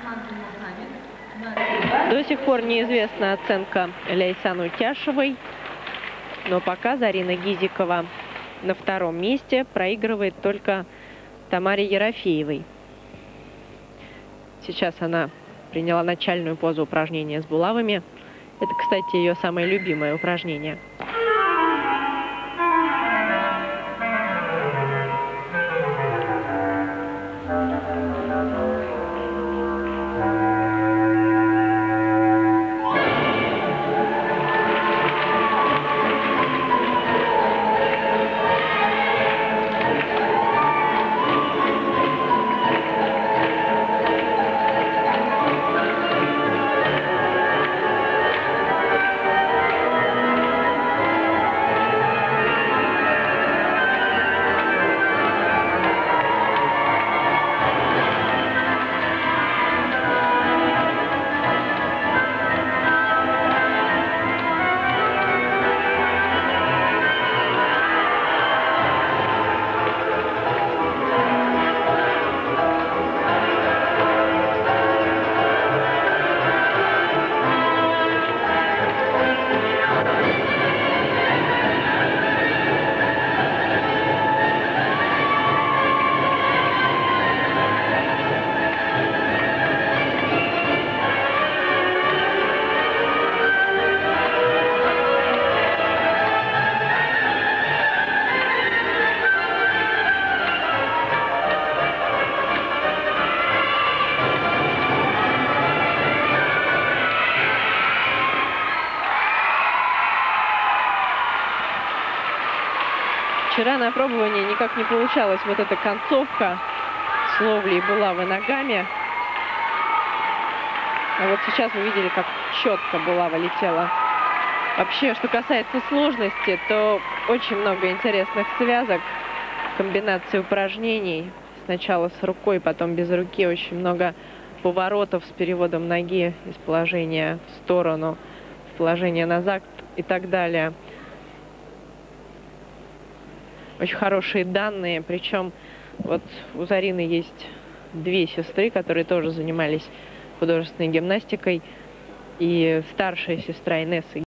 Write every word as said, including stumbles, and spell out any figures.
До сих пор неизвестна оценка Ляйсан Утяшевой, но пока Зарина Гизикова на втором месте, проигрывает только Тамаре Ерофеевой. Сейчас она приняла начальную позу упражнения с булавами. Это, кстати, ее самое любимое упражнение. Вчера на пробовании никак не получалась вот эта концовка с ловлей булавы ногами. А вот сейчас вы видели, как четко булава летела. Вообще, что касается сложности, то очень много интересных связок, комбинаций упражнений. Сначала с рукой, потом без руки. Очень много поворотов с переводом ноги из положения в сторону, в положение назад и так далее. Очень хорошие данные, причем вот у Зарины есть две сестры, которые тоже занимались художественной гимнастикой, и старшая сестра Инесса